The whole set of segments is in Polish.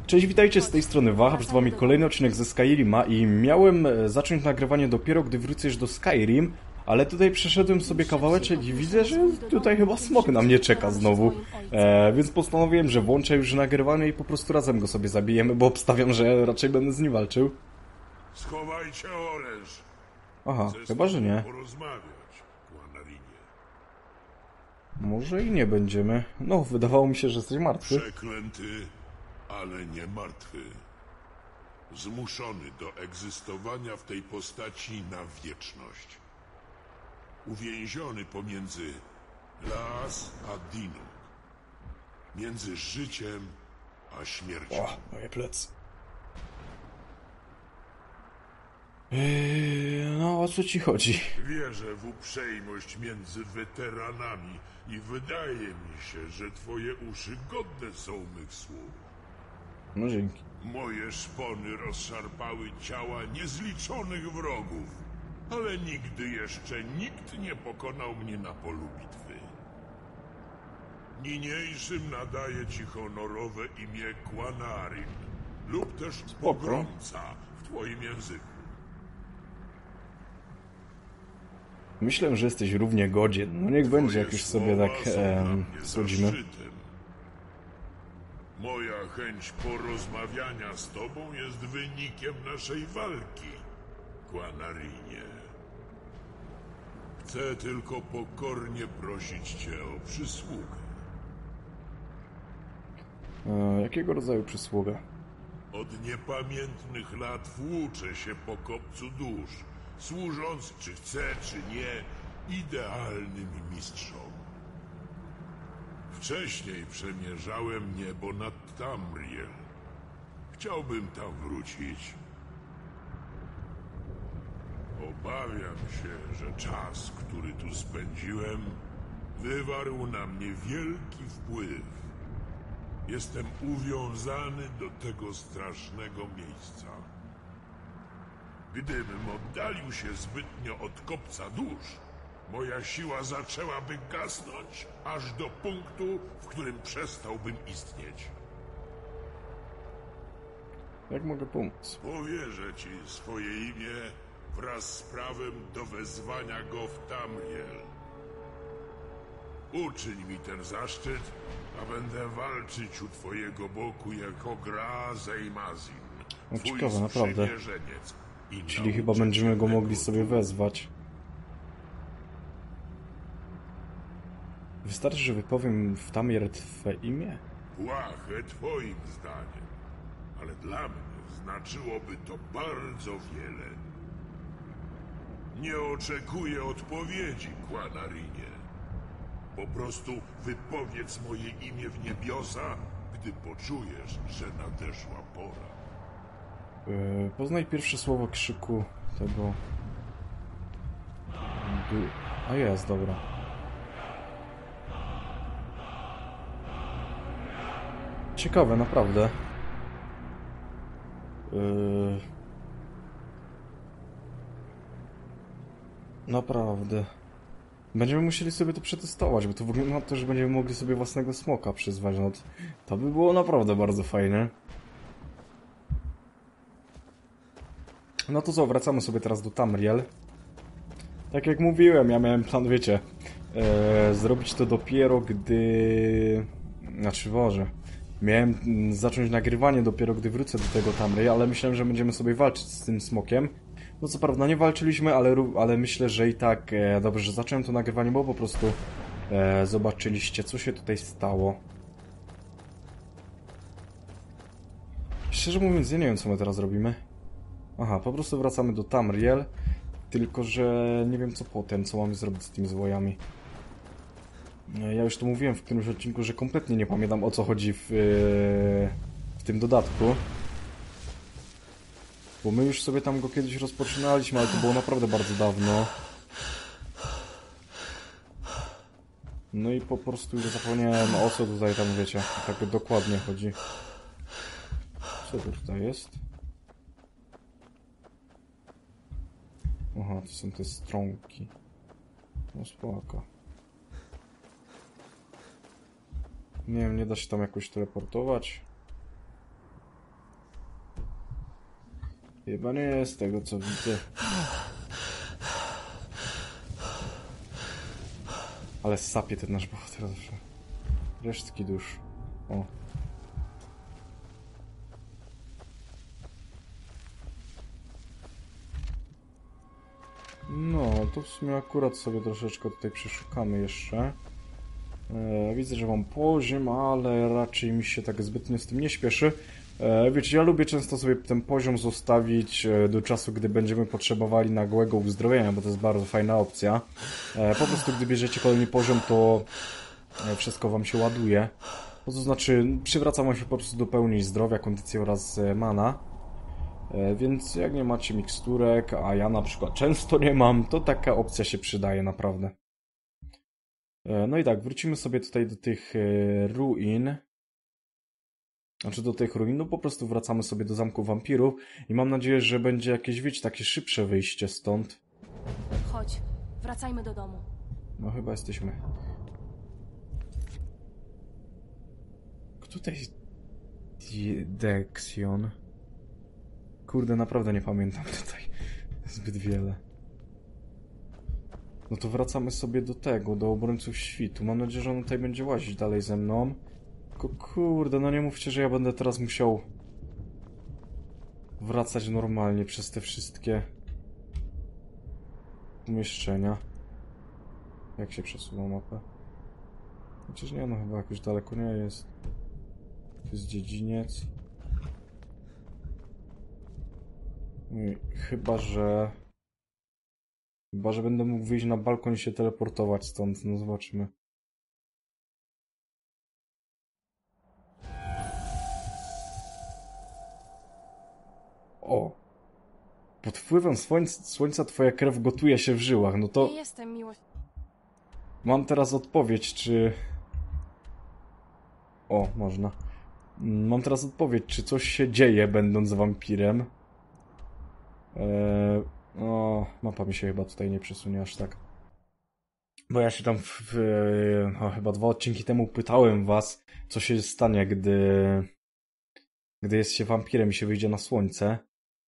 Cześć, witajcie, z tej strony Wahab, z wami kolejny odcinek ze Skyrima i miałem zacząć nagrywanie dopiero, gdy wrócisz do Skyrim, ale tutaj przeszedłem sobie kawałeczek i widzę, że tutaj chyba smok na mnie czeka znowu, więc postanowiłem, że włączę już nagrywanie i po prostu razem go sobie zabijemy, bo obstawiam, że raczej będę z nim walczył. Schowajcie oręż. Aha, chyba, że nie. Porozmawiać, Guanarinie. Może i nie będziemy. No, wydawało mi się, że jesteś martwy. Przeklęty, ale nie martwy. Zmuszony do egzystowania w tej postaci na wieczność. Uwięziony pomiędzy Las a Dinung. Między życiem a śmiercią. O, moje plecy. No, o co ci chodzi? Wierzę w uprzejmość między weteranami i wydaje mi się, że twoje uszy godne są mych słów. No dzięki. Moje szpony rozszarpały ciała niezliczonych wrogów, ale nigdy jeszcze nikt nie pokonał mnie na polu bitwy. Niniejszym nadaję ci honorowe imię Quanarin lub też Pogromca w twoim języku. Myślę, że jesteś równie godzien. No niech będzie, jak już sobie tak słodzimy. Moja chęć porozmawiania z tobą jest wynikiem naszej walki, Quanarinie. Chcę tylko pokornie prosić cię o przysługę. Jakiego rodzaju przysługę? Od niepamiętnych lat włóczę się po kopcu dusz, służąc, czy chcę, czy nie, idealnym mistrzom. Wcześniej przemierzałem niebo nad Tamriel. Chciałbym tam wrócić. Obawiam się, że czas, który tu spędziłem, wywarł na mnie wielki wpływ. Jestem uwiązany do tego strasznego miejsca. Gdybym oddalił się zbytnio od kopca dusz, moja siła zaczęłaby gasnąć, aż do punktu, w którym przestałbym istnieć. Jak mogę pomóc? Powierzę ci swoje imię wraz z prawem do wezwania go w Tamriel. Uczyń mi ten zaszczyt, a będę walczyć u twojego boku jako Gra Zeymazin. No Twój ciekawe, naprawdę. sprzymierzeniec i Czyli chyba będziemy go mogli sobie wezwać. Wystarczy, że wypowiem w Tamriel twe imię? Błahe twoim zdaniem, ale dla mnie znaczyłoby to bardzo wiele. Nie oczekuję odpowiedzi, Quanarinie. Po prostu wypowiedz moje imię w niebiosa, gdy poczujesz, że nadeszła pora. Poznaj pierwsze słowo krzyku tego... A jest, dobra. Ciekawe, naprawdę. Naprawdę. Będziemy musieli sobie to przetestować, bo to wygląda na to, że będziemy mogli sobie własnego smoka przyzwać. No to by było naprawdę bardzo fajne. No to co, wracamy sobie teraz do Tamriel. Tak jak mówiłem, ja miałem plan, wiecie, zrobić to dopiero gdy... Znaczy, Boże... Miałem zacząć nagrywanie dopiero gdy wrócę do tego Tamriel, ale myślałem, że będziemy sobie walczyć z tym smokiem. No co prawda nie walczyliśmy, ale myślę, że i tak dobrze, że zacząłem to nagrywanie, bo po prostu zobaczyliście, co się tutaj stało. Szczerze mówiąc, ja nie wiem, co my teraz robimy. Aha, po prostu wracamy do Tamriel, tylko że nie wiem, co potem, co mamy zrobić z tymi zwojami. Ja już to mówiłem w którymś odcinku, że kompletnie nie pamiętam, o co chodzi w tym dodatku. Bo my już sobie tam go kiedyś rozpoczynaliśmy, ale to było naprawdę bardzo dawno. No i po prostu już zapomniałem, o co tutaj tam, wiecie, tak dokładnie chodzi. Co to tutaj jest? Aha, to są te stronki. No spoko. Nie wiem, nie da się tam jakoś teleportować. Chyba nie jest tego, co widzę. Ale sapie ten nasz bohater zawsze. Resztki dusz. O. No, to w sumie akurat sobie troszeczkę tutaj przeszukamy jeszcze. Widzę, że mam poziom, ale raczej mi się tak zbytnio z tym nie śpieszy. Wiecie, ja lubię często sobie ten poziom zostawić do czasu, gdy będziemy potrzebowali nagłego uzdrowienia, bo to jest bardzo fajna opcja. Po prostu, gdy bierzecie kolejny poziom, to wszystko wam się ładuje. To znaczy, przywraca wam się po prostu do pełni zdrowia, kondycji oraz mana. Więc jak nie macie miksturek, a ja na przykład często nie mam, to taka opcja się przydaje naprawdę. No i tak, wrócimy sobie tutaj do tych ruin. Znaczy do tych ruin, no po prostu wracamy sobie do Zamku Wampirów i mam nadzieję, że będzie jakieś, wiecie, takie szybsze wyjście stąd. Chodź, wracajmy do domu. No chyba jesteśmy. Kto to jest Dexion? Kurde, naprawdę nie pamiętam tutaj zbyt wiele. No to wracamy sobie do tego, do Obrońców Świtu. Mam nadzieję, że on tutaj będzie łazić dalej ze mną. Tylko kurde, no nie mówcie, że ja będę teraz musiał wracać normalnie przez te wszystkie umieszczenia. Jak się przesuwa mapę? Chociaż nie, no chyba jakoś daleko nie jest. To jest dziedziniec. I chyba, że będę mógł wyjść na balkon i się teleportować stąd. No zobaczymy. O! Pod wpływem słońca twoja krew gotuje się w żyłach. No to Nie jestem miłość. mam teraz odpowiedź, czy... O, można. Mam teraz odpowiedź, czy coś się dzieje, będąc wampirem. O, mapa mi się chyba tutaj nie przesunie aż tak. Bo ja się tam chyba 2 odcinki temu pytałem was, co się stanie, gdy jest się wampirem i się wyjdzie na słońce.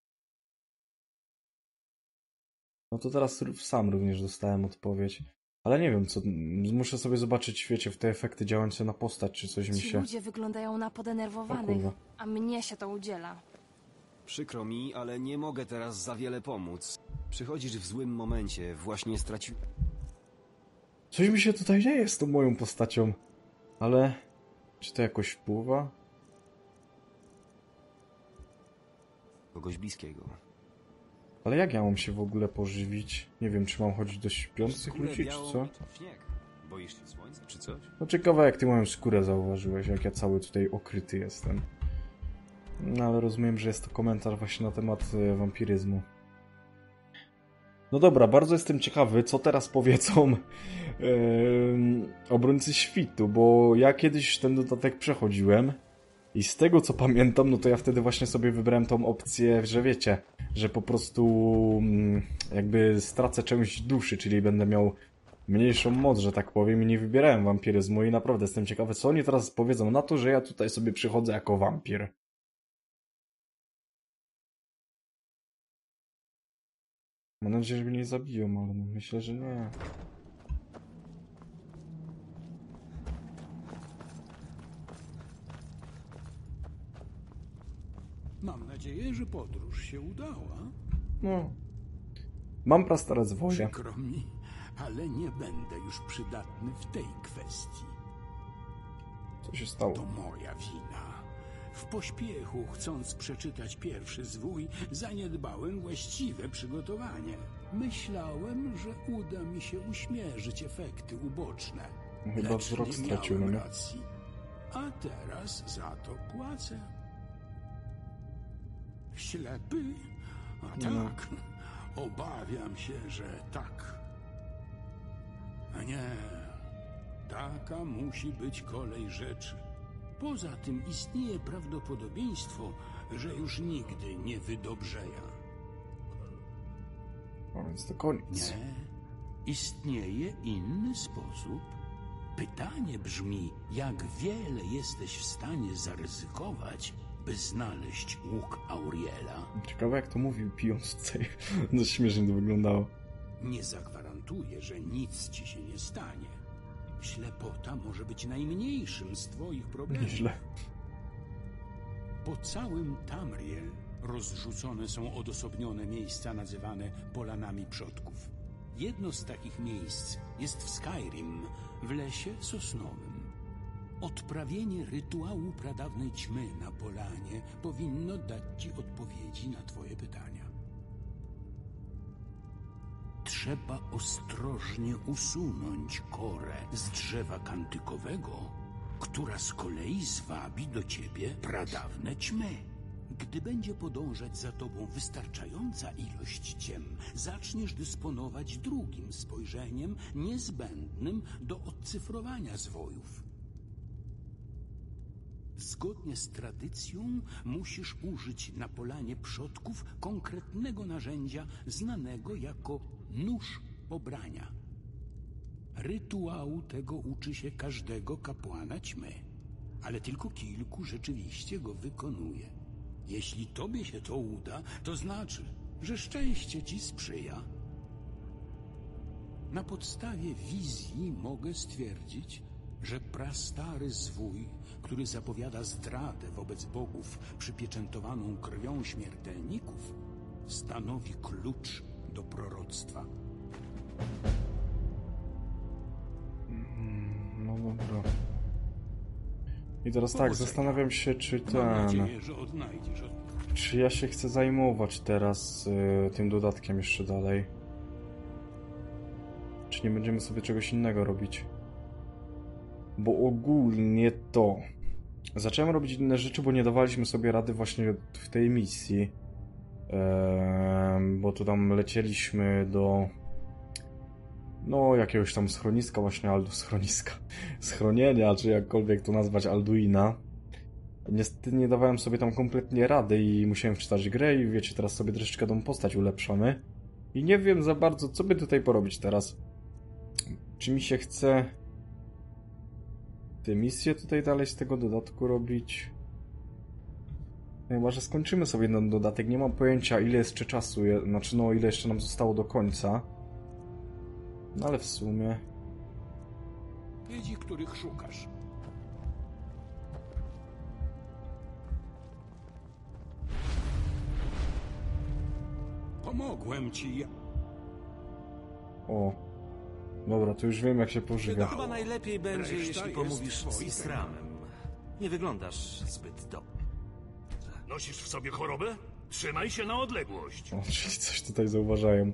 No to teraz sam również dostałem odpowiedź. Ale nie wiem, co... Muszę sobie zobaczyć, wiecie, w te efekty działające na postać, czy coś mi Ci się... ludzie wyglądają na O podenerwowanych, kurwa. a mnie się to udziela. Przykro mi, ale nie mogę teraz za wiele pomóc. Przychodzisz w złym momencie, właśnie straciłem... Coś mi się tutaj dzieje z tą moją postacią. Ale... Czy to jakoś wpływa? kogoś bliskiego. Ale jak ja mam się w ogóle pożywić? Nie wiem, czy mam chodzić do śpiących Skórę ludzi, czy białą co? i to śnieg. Boisz się słońca, czy coś? No ciekawe, jak ty moją skórę zauważyłeś, jak ja cały tutaj okryty jestem. No ale rozumiem, że jest to komentarz właśnie na temat wampiryzmu. No dobra, bardzo jestem ciekawy, co teraz powiedzą obrońcy świtu, bo ja kiedyś ten dodatek przechodziłem i z tego co pamiętam, no to ja wtedy właśnie sobie wybrałem tą opcję, że wiecie, że po prostu jakby stracę część duszy, czyli będę miał mniejszą moc, że tak powiem, i nie wybierałem wampiryzmu i naprawdę jestem ciekawy, co oni teraz powiedzą na to, że ja tutaj sobie przychodzę jako wampir. Mam nadzieję, że mnie nie zabiją, ale myślę, że nie. Mam nadzieję, że podróż się udała. No. Mam prastare zwoje. Przykro mi, ale nie będę już przydatny w tej kwestii. Co się stało? To moja wina. W pośpiechu, chcąc przeczytać pierwszy zwój, zaniedbałem właściwe przygotowanie. Myślałem, że uda mi się uśmierzyć efekty uboczne. Chyba Lecz wzrok nie stracił, miałem no nie? racji. A teraz za to płacę. Ślepy? A tak. Obawiam się, że tak. A nie. Taka musi być kolej rzeczy. Poza tym istnieje prawdopodobieństwo, że już nigdy nie wydobrzeja. No więc to koniec. Nie. Istnieje inny sposób. Pytanie brzmi, jak wiele jesteś w stanie zaryzykować, by znaleźć łuk Auriela. Ciekawe jak to mówił pijąc tutaj. No śmiesznie to wyglądało. Nie zagwarantuję, że nic ci się nie stanie. Ślepota może być najmniejszym z twoich problemów. Nieźle. Po całym Tamriel rozrzucone są odosobnione miejsca nazywane Polanami Przodków. Jedno z takich miejsc jest w Skyrim, w lesie sosnowym. Odprawienie rytuału pradawnej ćmy na polanie powinno dać ci odpowiedzi na twoje pytania. Trzeba ostrożnie usunąć korę z drzewa kantykowego, która z kolei zwabi do ciebie pradawne ćmy. Gdy będzie podążać za tobą wystarczająca ilość ciem, zaczniesz dysponować drugim spojrzeniem niezbędnym do odcyfrowania zwojów. Zgodnie z tradycją musisz użyć na polanie przodków konkretnego narzędzia znanego jako nóż pobrania. Rytuału tego uczy się każdego kapłana ćmy, ale tylko kilku rzeczywiście go wykonuje. Jeśli tobie się to uda, to znaczy, że szczęście ci sprzyja. Na podstawie wizji mogę stwierdzić, że prastary zwój, który zapowiada zdradę wobec bogów przypieczętowaną krwią śmiertelników, stanowi klucz do proroctwa. No dobra. I teraz tak, Powodzenia. zastanawiam się, czy Mam ten... nadzieję, że odnajdziesz odpowiedź. Czy ja się chcę zajmować teraz tym dodatkiem jeszcze dalej? Czy nie będziemy sobie czegoś innego robić? Bo ogólnie to... Zacząłem robić inne rzeczy, bo nie dawaliśmy sobie rady właśnie w tej misji. Bo tu tam lecieliśmy do... No, jakiegoś tam schroniska właśnie, schroniska. Schronienia, czy jakkolwiek to nazwać, Alduina. Niestety nie dawałem sobie tam kompletnie rady i musiałem wczytać grę i wiecie, teraz sobie troszeczkę tą postać ulepszamy. I nie wiem za bardzo, co by tutaj porobić teraz. Czy mi się chce te misje tutaj dalej z tego dodatku robić? No chyba, że skończymy sobie ten dodatek. Nie mam pojęcia, ile jeszcze czasu, znaczy no, ile jeszcze nam zostało do końca. No ale w sumie... Wiedzi, których szukasz. Pomogłem ci. O. Dobra, to już wiem jak się pożyga. Chyba najlepiej będzie, Reszta jeśli jest pomówisz z twoim Isramem. Nie wyglądasz zbyt dobrze. Nosisz w sobie chorobę? Trzymaj się na odległość. O, czyli coś tutaj zauważają.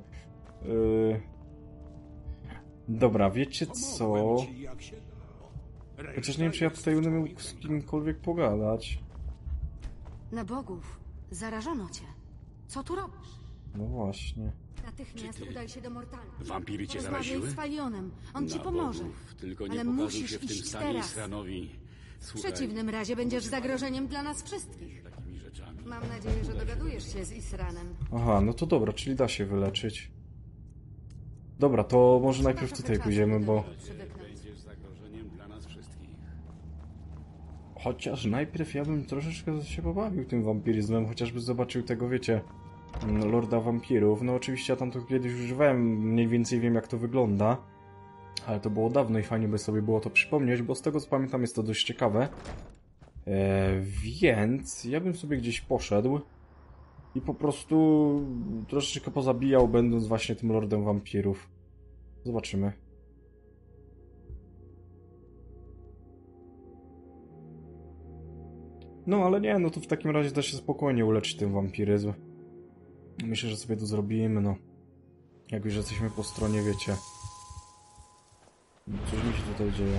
Dobra, wiecie co? Pomogłem ci, jak się dało. Reszta Chociaż nie wiem, czy ja jest tutaj będę twoich mógł z rękach. kimkolwiek pogadać. Na bogów. Zarażono cię. Co tu robisz? No właśnie. Natychmiast udaj się do Mortala. Wampiry cię Rozmawiaj zaraziły? z Falionem. On ci Na pomoże. bogów, tylko nie Ale pokażą musisz się w tym iść stanie teraz. Isranowi. W Słuchaj, przeciwnym razie będziesz zagrożeniem dla nas wszystkich. takimi rzeczami. Mam nadzieję, że dogadujesz się z Isranem. Aha, no to dobra, czyli da się wyleczyć. Dobra, to może najpierw Trzeba tutaj trochę pójdziemy, czasu, bo... żeby przywyknąć. Będziesz zagrożeniem dla nas wszystkich. Chociaż najpierw ja bym troszeczkę się pobawił tym wampiryzmem, chociażby zobaczył tego, wiecie, Lorda Wampirów. No oczywiście ja tam to kiedyś używałem, mniej więcej wiem jak to wygląda, ale to było dawno i fajnie by sobie było to przypomnieć, bo z tego co pamiętam jest to dość ciekawe. Więc ja bym sobie gdzieś poszedł i po prostu troszeczkę pozabijał, będąc właśnie tym Lordem Wampirów. Zobaczymy. No ale nie, no to w takim razie da się spokojnie uleczyć ten wampiryzm. Myślę, że sobie to zrobimy, no. Jak już jesteśmy po stronie, wiecie. Coś mi się tutaj dzieje.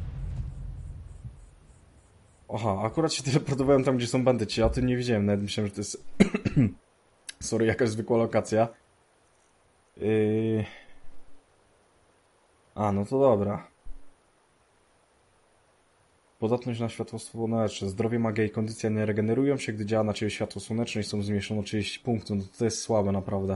Aha, akurat się teleportowałem tam, gdzie są bandyci. Ja o tym nie wiedziałem, nawet myślałem, że to jest... Sorry, jakaś zwykła lokacja. A, no to dobra. Podatność na światło słoneczne. Zdrowie, magia i kondycja nie regenerują się, gdy działa na ciebie światło słoneczne i są zmniejszone o 30 punktów. No to jest słabe, naprawdę.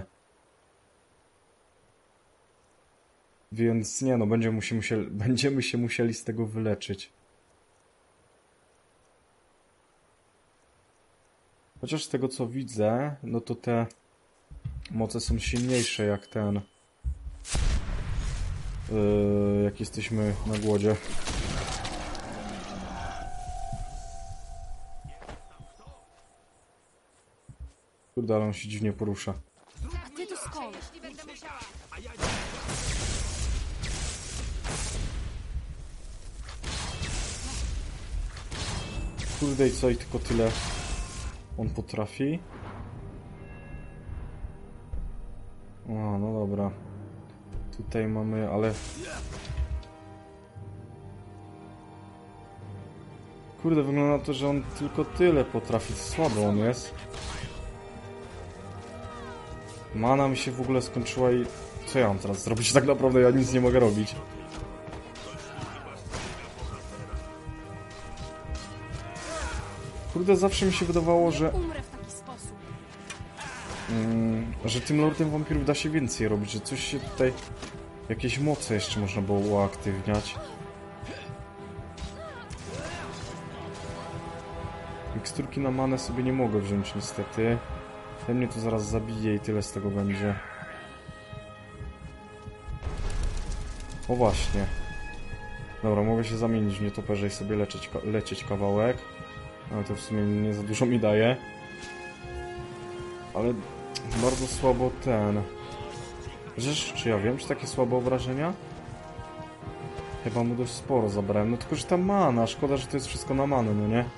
Więc nie no, będziemy się musieli z tego wyleczyć. Chociaż z tego co widzę, no to te moce są silniejsze jak ten... jak jesteśmy na głodzie. Kurde, ale on się dziwnie porusza. A ty tu skąd? Kurde, i co? I tylko tyle on potrafi? O, no dobra. Tutaj mamy, ale... Kurde, wygląda na to, że on tylko tyle potrafi. Słabo on jest. Mana mi się w ogóle skończyła i... Co ja mam teraz zrobić? Tak naprawdę ja nic nie mogę robić. Kurde, zawsze mi się wydawało, że... Umrę w taki sposób. że tym Lordem Wampirów da się więcej robić, że coś się tutaj... Jakieś moce jeszcze można było uaktywniać. Miksturki na manę sobie nie mogę wziąć niestety. Ten mnie to zaraz zabije i tyle z tego będzie. O właśnie. Dobra, mogę się zamienić w nietoperze i sobie lecieć kawałek. Ale to w sumie nie za dużo mi daje. Ale bardzo słabo ten... Rzecz, czy ja wiem, czy takie słabe obrażenia? Chyba mu dość sporo zabrałem. No tylko, że ta mana. Szkoda, że to jest wszystko na manę, no nie?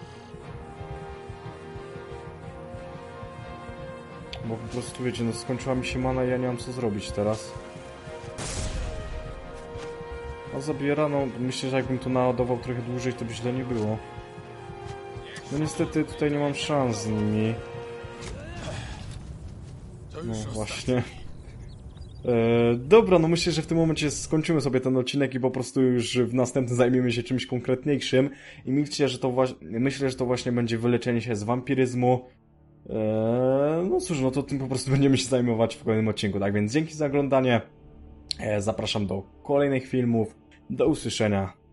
Bo po prostu, wiecie, no skończyła mi się mana i ja nie mam co zrobić teraz. A zabiera, no myślę, że jakbym to naładował trochę dłużej, to by źle nie było. No niestety tutaj nie mam szans z nimi. No właśnie. Dobra, no myślę, że w tym momencie skończymy sobie ten odcinek i po prostu już w następnym zajmiemy się czymś konkretniejszym. I myślę, że to właśnie będzie wyleczenie się z wampiryzmu. No cóż, no to tym po prostu będziemy się zajmować w kolejnym odcinku. Tak więc dzięki za oglądanie. Zapraszam do kolejnych filmów. Do usłyszenia.